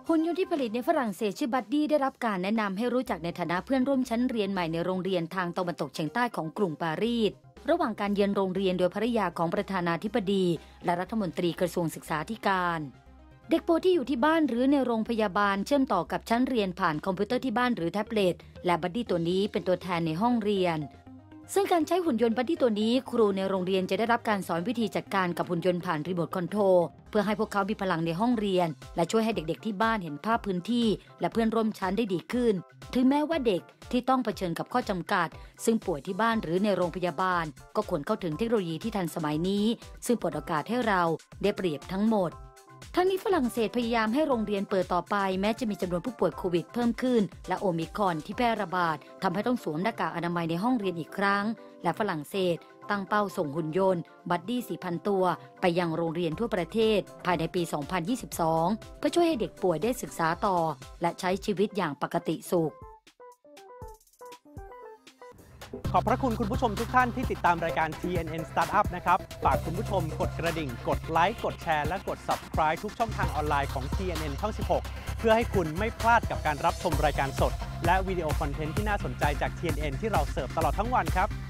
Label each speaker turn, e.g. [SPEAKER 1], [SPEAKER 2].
[SPEAKER 1] หุ่นยนต์ที่ผลิตในฝรั่งเศสชื่อบัดดี้ได้รับการแนะนำให้รู้จักในฐานะเพื่อนร่วมชั้นเรียนใหม่ในโรงเรียนทางตะวันตกเฉียงใต้ของกรุงปารีสระหว่างการเยือนโรงเรียนโดยภริยาของประธานาธิบดีและรัฐมนตรีกระทรวงศึกษาธิการเด็กโปที่อยู่ที่บ้านหรือในโรงพยาบาลเชื่อมต่อกับชั้นเรียนผ่านคอมพิวเตอร์ที่บ้านหรือแท็บเล็ตและบัดดี้ตัวนี้เป็นตัวแทนในห้องเรียนซึ่งการใช้หุ่นยนต์บัดดี้ตัวนี้ครูในโรงเรียนจะได้รับการสอนวิธีจัดการกับหุ่นยนต์ผ่านรีโมทคอนโทรลเพื่อให้พวกเขามีพลังในห้องเรียนและช่วยให้เด็กๆที่บ้านเห็นภาพพื้นที่และเพื่อนร่วมชั้นได้ดีขึ้นถึงแม้ว่าเด็กที่ต้องเผชิญกับข้อจำกัดซึ่งป่วยที่บ้านหรือในโรงพยาบาลก็ควรเข้าถึงเทคโนโลยีที่ทันสมัยนี้ซึ่งเปิดโอกาสให้เราได้เปรียบทั้งหมดทั้งนี้ฝรั่งเศสพยายามให้โรงเรียนเปิดต่อไปแม้จะมีจำนวนผู้ป่วยโควิดเพิ่มขึ้นและโอมิครอนที่แพร่ระบาดทำให้ต้องสวมหน้ากากอนามัยในห้องเรียนอีกครั้งและฝรั่งเศสตั้งเป้าส่งหุ่นยนต์บัดดี้ 4,000 ตัวไปยังโรงเรียนทั่วประเทศภายในปี 2022 เพื่อช่วยให้เด็กป่วยได้ศึกษาต่อและใช้ชีวิตอย่างปกติสุข
[SPEAKER 2] ขอบพระคุณคุณผู้ชมทุกท่านที่ติดตามรายการ TNN Startup นะครับฝากคุณผู้ชมกดกระดิ่งกดไลค์กดแชร์และกด Subscribe ทุกช่องทางออนไลน์ของ TNN ช่อง 16 เพื่อให้คุณไม่พลาดกับการรับชมรายการสดและวิดีโอคอนเทนต์ที่น่าสนใจจาก TNN ที่เราเสิร์ฟตลอดทั้งวันครับ